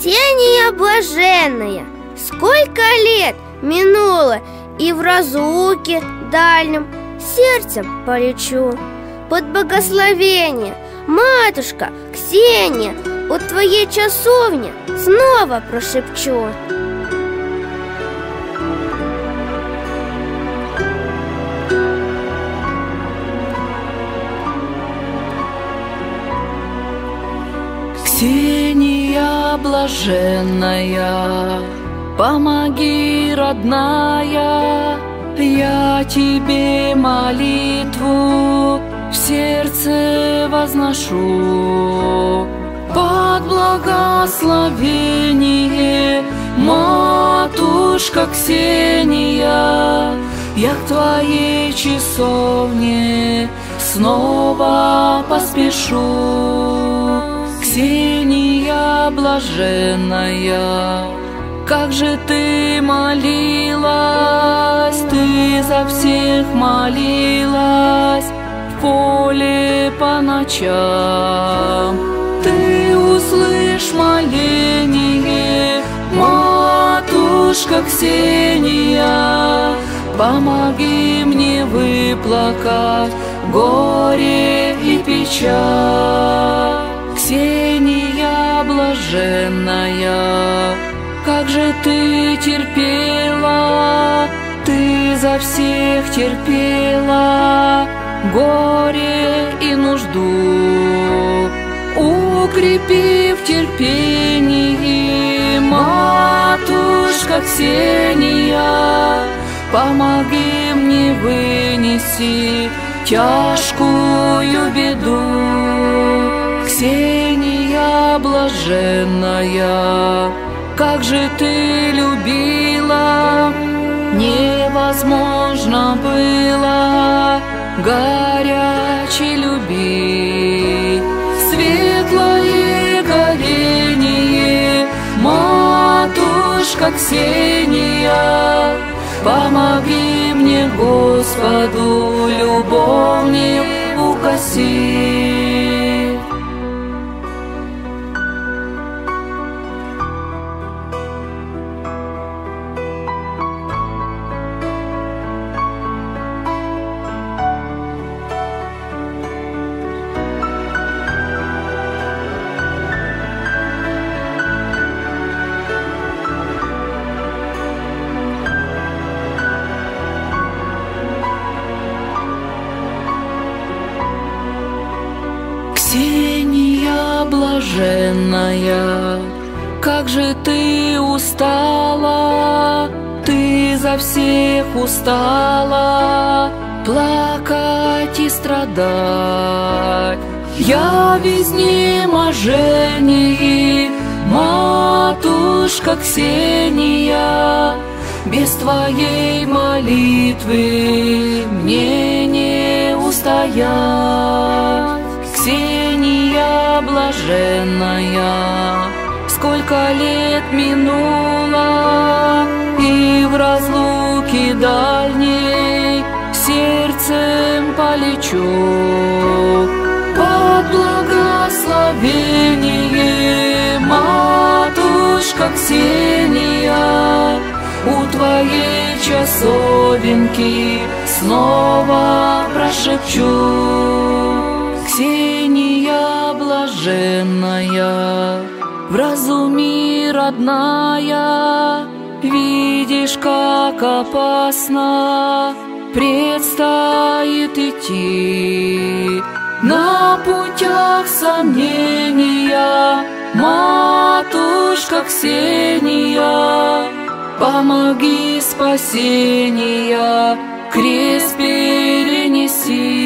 Ксения блаженная, сколько лет минуло, и в разлуке дальнем сердцем полечу. Под благословение, матушка Ксения, у твоей часовни снова прошепчу. Ксения блаженная, помоги, родная, я тебе молитву в сердце возношу. Под благословение, матушка Ксения, я к твоей часовне снова поспешу. Ксения блаженная, как же ты молилась, ты за всех молилась в поле по ночам. Ты услышь моление, матушка Ксения, помоги мне выплакать горе и печаль. Ксения блаженная, как же ты терпела, ты за всех терпела горе и нужду. Укрепи в терпении, матушка Ксения, помоги мне вынести тяжкую беду. Ксения блаженная, как же ты любила, невозможно было горячей любви. Светлое горение, матушка Ксения, помоги мне, Господу, любовник укоси. Ксения блаженная, как же ты устала, ты за всех устала плакать и страдать. Я в изнеможении, матушка Ксения, без твоей молитвы мне не устоять. Ксения блаженная, сколько лет минуло, и в разлуке дальней сердцем полечу. Под благословение, матушка Ксения, у твоей часовенки снова прошепчу. Ксения блаженная, вразуми, родная, видишь, как опасно предстоит идти. На путях сомнения, матушка Ксения, помоги спасения, крест перенеси.